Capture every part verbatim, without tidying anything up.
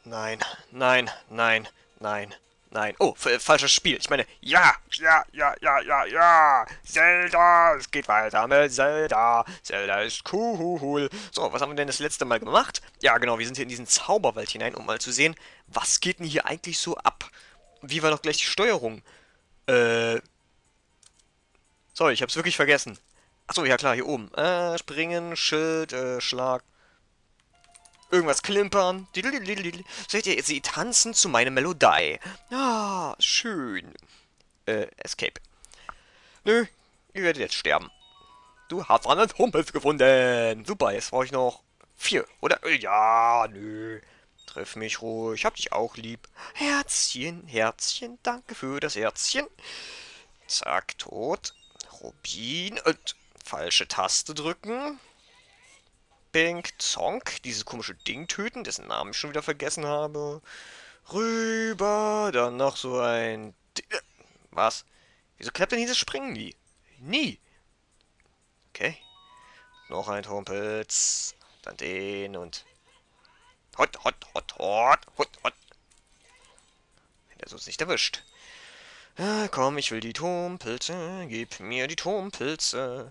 Nein, nein, nein, nein, nein. Oh, f- falsches Spiel. Ich meine, ja, ja, ja, ja, ja, ja. Zelda, es geht weiter mit Zelda. Zelda ist cool. So, was haben wir denn das letzte Mal gemacht? Ja, genau, wir sind hier in diesen Zauberwald hinein, um mal zu sehen, was geht denn hier eigentlich so ab? Wie war doch gleich die Steuerung? Äh, sorry, ich hab's wirklich vergessen. Achso, ja klar, hier oben. Äh, springen, Schild, äh, Schlag. Irgendwas klimpern. Diddle-diddle-diddle. Seht ihr, sie tanzen zu meiner Melodie. Ah, schön. Äh, Escape. Nö, ihr werdet jetzt sterben. Du hast einen Humpels gefunden. Super, jetzt brauche ich noch vier, oder? Ja, nö. Triff mich ruhig, hab dich auch lieb. Herzchen, Herzchen, danke für das Herzchen. Zack, tot. Rubin, und falsche Taste drücken. Pink, Zonk, dieses komische Ding töten, dessen Namen ich schon wieder vergessen habe. Rüber, dann noch so ein... D- äh, Was? Wieso klappt denn dieses Springen nie? Nie. Okay. Noch ein Turmpilz. Dann den und... Hot, hot, hot, hot, hot, hot. Der ist uns nicht erwischt. Ah, komm, ich will die Turmpilze. Gib mir die Turmpilze.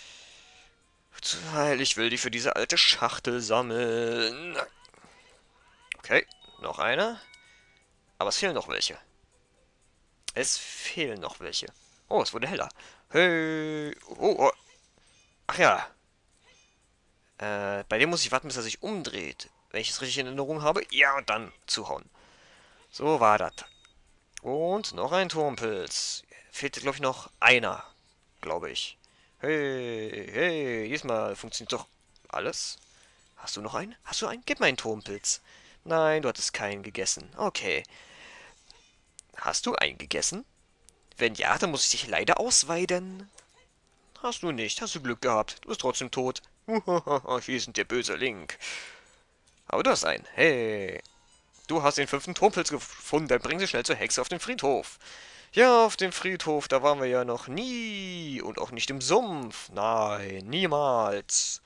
Weil ich will die für diese alte Schachtel sammeln. Okay, noch einer. Aber es fehlen noch welche. Es fehlen noch welche. Oh, es wurde heller. Hey. Oh, oh. Ach ja. Äh, bei dem muss ich warten, bis er sich umdreht. Wenn ich es richtig in Erinnerung habe. Ja, und dann zuhauen. So war das. Und noch ein Turmpilz. Fehlt, glaube ich, noch einer. Glaube ich. Hey, hey. Diesmal funktioniert doch alles. Hast du noch einen? Hast du einen? Gib mir einen Turmpilz. Nein, du hattest keinen gegessen. Okay. Hast du einen gegessen? Wenn ja, dann muss ich dich leider ausweiden. Hast du nicht. Hast du Glück gehabt. Du bist trotzdem tot. Hier sind der böse Link. Aber du hast einen. Hey. Du hast den fünften Turmpilz gefunden. Dann bring sie schnell zur Hexe auf den Friedhof. Ja, auf dem Friedhof, da waren wir ja noch nie. Und auch nicht im Sumpf. Nein, niemals.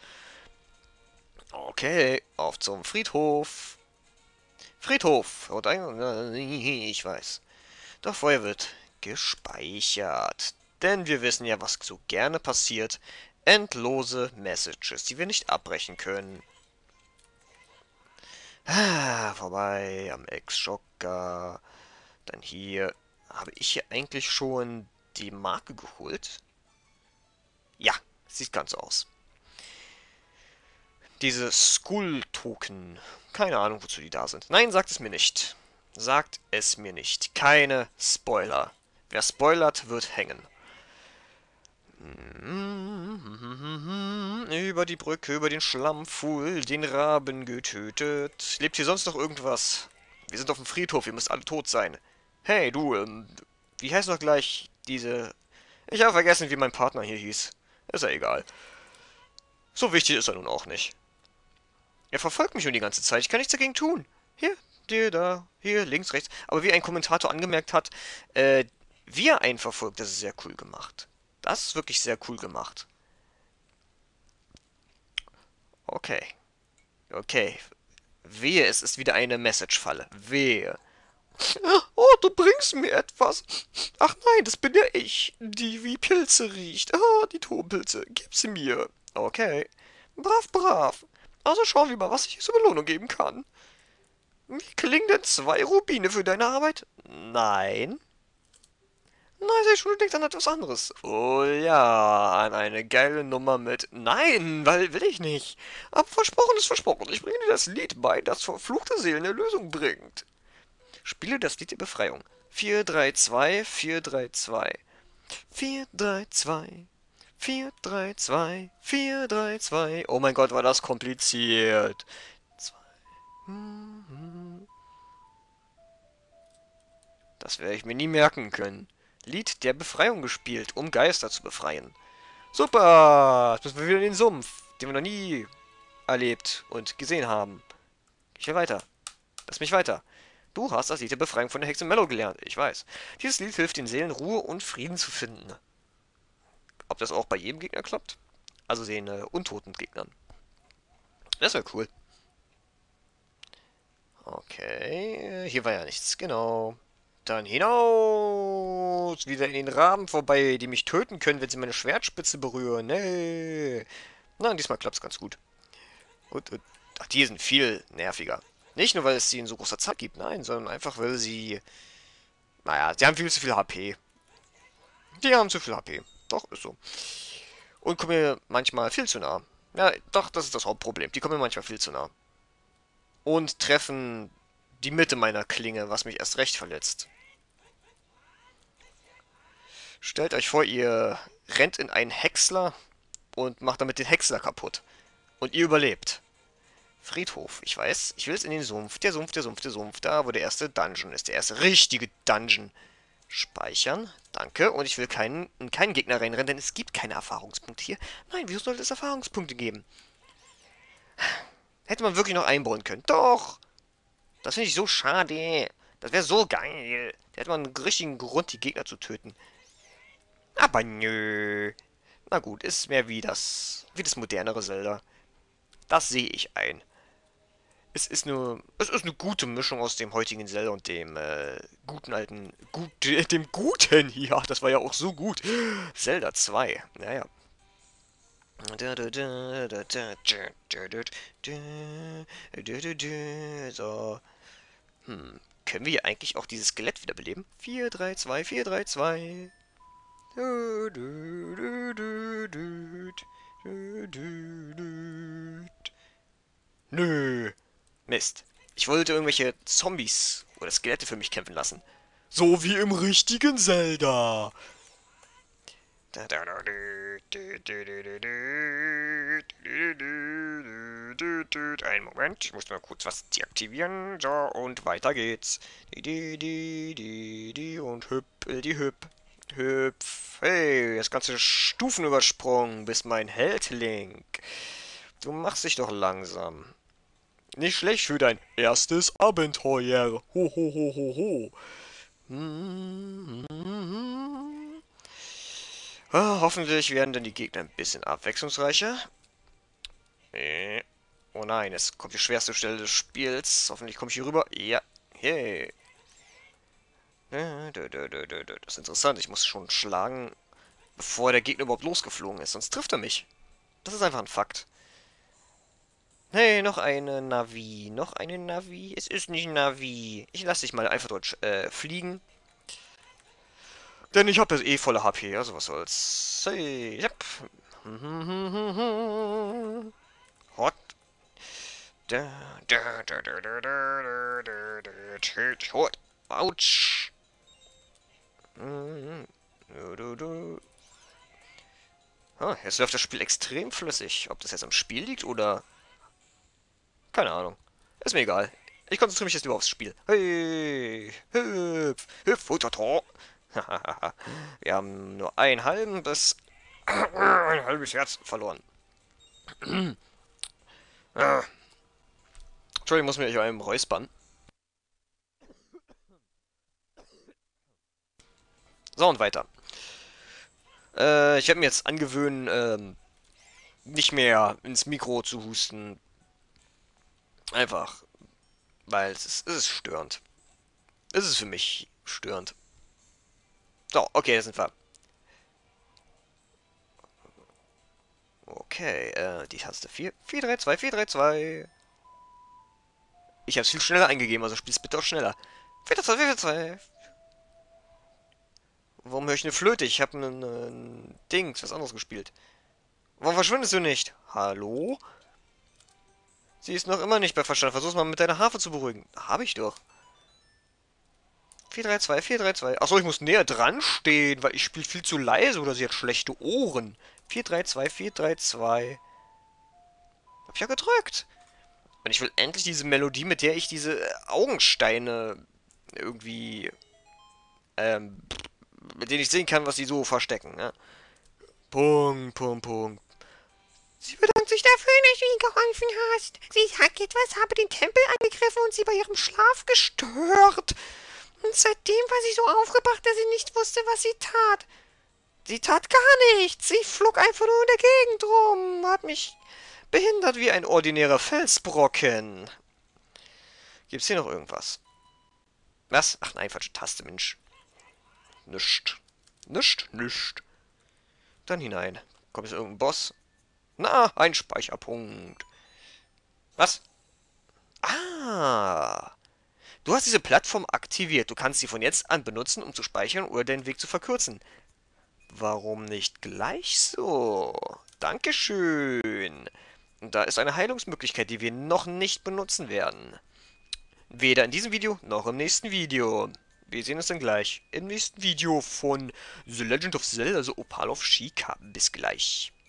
Okay, auf zum Friedhof. Friedhof. Und ein, ich weiß. Doch vorher wird gespeichert. Denn wir wissen ja, was so gerne passiert. Endlose Messages, die wir nicht abbrechen können. Ah, vorbei am Ex-Schocker. Dann hier. Habe ich hier eigentlich schon die Marke geholt? Ja, sieht ganz so aus. Diese Skull-Token. Keine Ahnung, wozu die da sind. Nein, sagt es mir nicht. Sagt es mir nicht. Keine Spoiler. Wer spoilert, wird hängen. Über die Brücke, über den Schlammpfuhl, den Raben getötet. Lebt hier sonst noch irgendwas? Wir sind auf dem Friedhof, ihr müsst alle tot sein. Hey, du, ähm, wie heißt noch gleich diese... Ich habe vergessen, wie mein Partner hier hieß. Ist ja egal. So wichtig ist er nun auch nicht. Er verfolgt mich schon die ganze Zeit, ich kann nichts dagegen tun. Hier, dir, da, hier, links, rechts. Aber wie ein Kommentator angemerkt hat, äh, wie er einen verfolgt, das ist sehr cool gemacht. Das ist wirklich sehr cool gemacht. Okay. Okay. Wehe, es ist wieder eine Message-Falle. Wehe. Oh, du bringst mir etwas. Ach nein, das bin ja ich, die wie Pilze riecht. Ah, die Turmpilze. Gib sie mir. Okay. Brav, brav. Also schauen wir mal, was ich zur Belohnung geben kann. Wie klingen denn zwei Rubine für deine Arbeit? Nein. Nein, sehe schon, du denkst an etwas anderes. Oh ja, an eine geile Nummer mit... Nein, weil will ich nicht. Aber versprochen ist versprochen. Ich bringe dir das Lied bei, das verfluchte Seelen Erlösung bringt. Spiele das Lied der Befreiung. vier drei zwei, vier drei zwei. vier drei zwei. vier drei zwei. vier drei zwei. Oh mein Gott, war das kompliziert. Zwei. Das werde ich mir nie merken können. Lied der Befreiung gespielt, um Geister zu befreien. Super! Jetzt müssen wir wieder in den Sumpf, den wir noch nie erlebt und gesehen haben. Ich will weiter. Lass mich weiter. Du hast das Lied der Befreiung von der Hexe Mellow gelernt. Ich weiß. Dieses Lied hilft den Seelen, Ruhe und Frieden zu finden. Ob das auch bei jedem Gegner klappt? Also den äh, untoten Gegnern. Das wäre cool. Okay, hier war ja nichts, genau. Dann hinaus, wieder in den Raben vorbei, die mich töten können, wenn sie meine Schwertspitze berühren. Nee. Na, diesmal klappt's ganz gut. Und, und ach, die sind viel nerviger. Nicht nur, weil es sie in so großer Zahl gibt, nein, sondern einfach, weil sie... Naja, sie haben viel zu viel H P. Die haben zu viel H P. Doch, ist so. Und kommen mir manchmal viel zu nah. Ja, doch, das ist das Hauptproblem. Die kommen mir manchmal viel zu nah. Und treffen die Mitte meiner Klinge, was mich erst recht verletzt. Stellt euch vor, ihr rennt in einen Häcksler und macht damit den Häcksler kaputt. Und ihr überlebt. Friedhof, ich weiß. Ich will es in den Sumpf. Der Sumpf, der Sumpf, der Sumpf. Da, wo der erste Dungeon ist. Der erste richtige Dungeon. Speichern. Danke. Und ich will keinen, in keinen Gegner reinrennen, denn es gibt keine Erfahrungspunkte hier. Nein, wieso sollte es Erfahrungspunkte geben? Hätte man wirklich noch einbauen können. Doch! Das finde ich so schade. Das wäre so geil. Da hätte man einen richtigen Grund, die Gegner zu töten. Aber nö. Na gut, ist mehr wie das, wie das modernere Zelda. Das sehe ich ein. Es ist nur, es ist eine gute Mischung aus dem heutigen Zelda und dem äh, guten alten, gut, dem guten, ja, das war ja auch so gut. Zelda zwei, naja. So, hm, können wir eigentlich auch dieses Skelett wiederbeleben? vier, drei, zwei, vier, drei, zwei. Nö. Mist. Ich wollte irgendwelche Zombies oder Skelette für mich kämpfen lassen. So wie im richtigen Zelda. Einen Moment, ich muss mal kurz was deaktivieren. So, und weiter geht's. Und hüppel die hüpp. Hüpf. Hey, das ganze Stufen übersprungen, bis mein Held Link. Du machst dich doch langsam. Nicht schlecht für dein erstes Abenteuer. Ho, ho, ho, ho, ho. Ah, hoffentlich werden dann die Gegner ein bisschen abwechslungsreicher. Äh. Oh nein, es kommt die schwerste Stelle des Spiels. Hoffentlich komme ich hier rüber. Ja. Hey. Das ist interessant. Ich muss schon schlagen, bevor der Gegner überhaupt losgeflogen ist. Sonst trifft er mich. Das ist einfach ein Fakt. Hey, noch eine Navi. Noch eine Navi. Es ist nicht Navi. Ich lasse dich mal einfach dort äh, fliegen. Denn ich habe jetzt eh volle H P. Also was soll's. Hey, yep. Hot. Hot. Autsch. Ah, jetzt läuft das Spiel extrem flüssig. Ob das jetzt am Spiel liegt oder... Keine Ahnung. Ist mir egal. Ich konzentriere mich jetzt lieber aufs Spiel. Hey, hüpf, hüpf, hutato. Wir haben nur einen halben bis ein halbes Herz verloren. ah. Entschuldigung, ich muss mich einem räuspern. So, und weiter. Äh, ich werde mir jetzt angewöhnen, ähm, nicht mehr ins Mikro zu husten. Einfach, weil es ist, es ist störend. Es ist für mich störend. So, okay, da sind wir. Okay, äh, die Taste vier. vier drei zwei, vier drei zwei. Ich habe es viel schneller eingegeben, also spiel's bitte auch schneller. vier drei zwei, vier drei zwei. Warum höre ich eine Flöte? Ich habe ein, ein Dings, was anderes gespielt. Warum verschwindest du nicht? Hallo? Sie ist noch immer nicht bei Verstand. Versuch's mal mit deiner Harfe zu beruhigen. Habe ich doch. vier drei zwei, vier drei zwei. Achso, ich muss näher dran stehen, weil ich spiele viel zu leise oder sie hat schlechte Ohren. vier drei zwei, vier drei zwei. Hab ich ja gedrückt. Und ich will endlich diese Melodie, mit der ich diese Augensteine irgendwie, ähm, mit denen ich sehen kann, was sie so verstecken, ne? Punkt, Punkt, Punkt. Sie bedankt sich dafür, dass du ihr geholfen hast. Sie sagt, etwas habe den Tempel angegriffen und sie bei ihrem Schlaf gestört. Und seitdem war sie so aufgebracht, dass sie nicht wusste, was sie tat. Sie tat gar nichts. Sie flog einfach nur in der Gegend rum, hat mich behindert wie ein ordinärer Felsbrocken. Gibt's hier noch irgendwas? Was? Ach nein, falsche Taste, Mensch. Nischt. Nischt, nischt. Dann hinein. Kommt jetzt irgendein Boss? Na, ein Speicherpunkt. Was? Ah. Du hast diese Plattform aktiviert. Du kannst sie von jetzt an benutzen, um zu speichern oder den Weg zu verkürzen. Warum nicht gleich so? Dankeschön. Und da ist eine Heilungsmöglichkeit, die wir noch nicht benutzen werden. Weder in diesem Video, noch im nächsten Video. Wir sehen uns dann gleich im nächsten Video von The Legend of Zelda, also Opal of Sheikah. Bis gleich.